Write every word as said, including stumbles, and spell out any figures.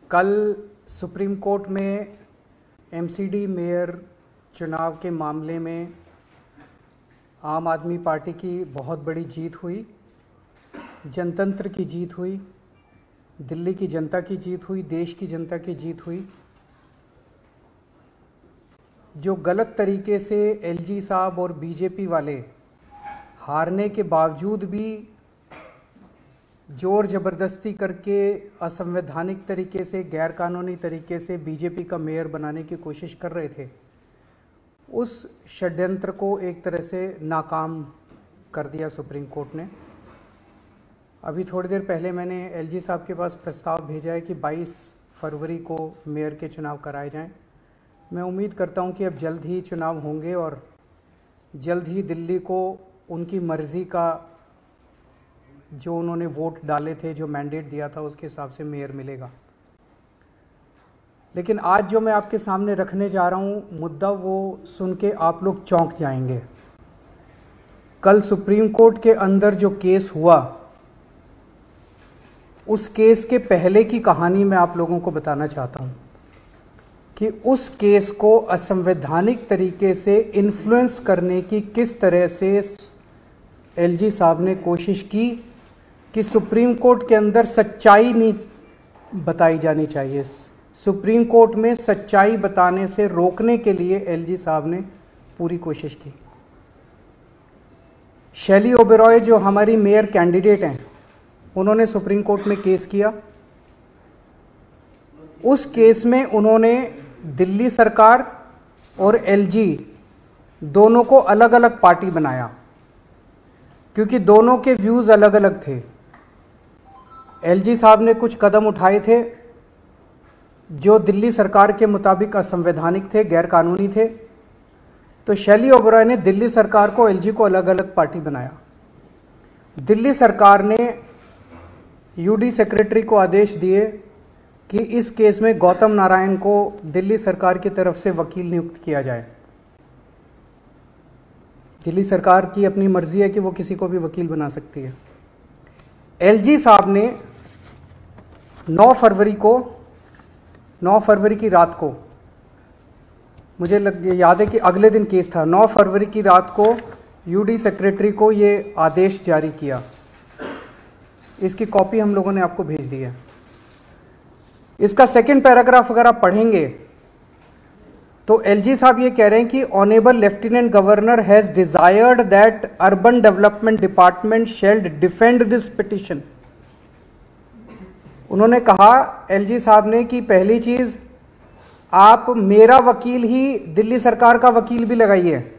कल supreme court में MCD mayor चुनाव के मामले में आम आदमी पार्टी की बहुत बड़ी जीत हुई, जनतंत्र की जीत हुई, दिल्ली की जनता की जीत हुई, देश की जनता की जीत हुई। जो गलत तरीके से एलजी साहब और बीजेपी वाले हारने के बावजूद भी जोर ज़बरदस्ती करके असंवैधानिक तरीके से, गैरकानूनी तरीके से बीजेपी का मेयर बनाने की कोशिश कर रहे थे, उस षड्यंत्र को एक तरह से नाकाम कर दिया सुप्रीम कोर्ट ने। अभी थोड़ी देर पहले मैंने एलजी साहब के पास प्रस्ताव भेजा है कि बाईस फरवरी को मेयर के चुनाव कराए जाएं। मैं उम्मीद करता हूं कि अब जल्द ही चुनाव होंगे और जल्द ही दिल्ली को उनकी मर्ज़ी का, जो उन्होंने वोट डाले थे, जो मैंडेट दिया था, उसके हिसाब से मेयर मिलेगा। लेकिन आज जो मैं आपके सामने रखने जा रहा हूँ मुद्दा, वो सुन के आप लोग चौंक जाएंगे। कल सुप्रीम कोर्ट के अंदर जो केस हुआ, उस केस के पहले की कहानी मैं आप लोगों को बताना चाहता हूँ कि उस केस को असंवैधानिक तरीके से इन्फ्लुएंस करने की किस तरह से एलजी साहब ने कोशिश की कि सुप्रीम कोर्ट के अंदर सच्चाई नहीं बताई जानी चाहिए। सुप्रीम कोर्ट में सच्चाई बताने से रोकने के लिए एलजी साहब ने पूरी कोशिश की। शैली ओबेरॉय जो हमारी मेयर कैंडिडेट हैं, उन्होंने सुप्रीम कोर्ट में केस किया। उस केस में उन्होंने दिल्ली सरकार और एलजी दोनों को अलग अलग पार्टी बनाया, क्योंकि दोनों के व्यूज़ अलग अलग थे। एलजी साहब ने कुछ कदम उठाए थे जो दिल्ली सरकार के मुताबिक असंवैधानिक थे, गैरकानूनी थे, तो शैली ओबेरॉय ने दिल्ली सरकार को, एलजी को अलग अलग पार्टी बनाया। दिल्ली सरकार ने यूडी सेक्रेटरी को आदेश दिए कि इस केस में गौतम नारायण को दिल्ली सरकार की तरफ से वकील नियुक्त किया जाए। दिल्ली सरकार की अपनी मर्जी है कि वो किसी को भी वकील बना सकती है। एलजी साहब ने नौ फरवरी को नौ फरवरी की रात को, मुझे लग याद है कि अगले दिन केस था, नौ फरवरी की रात को यूडी सेक्रेटरी को ये आदेश जारी किया। इसकी कॉपी हम लोगों ने आपको भेज दी है। इसका सेकंड पैराग्राफ अगर आप पढ़ेंगे तो एलजी साहब ये कह रहे हैं कि honourable lieutenant governor has desired that urban development department shall defend this petition. उन्होंने कहा, एलजी साहब ने, कि पहली चीज, आप मेरा वकील ही दिल्ली सरकार का वकील भी लगाइए।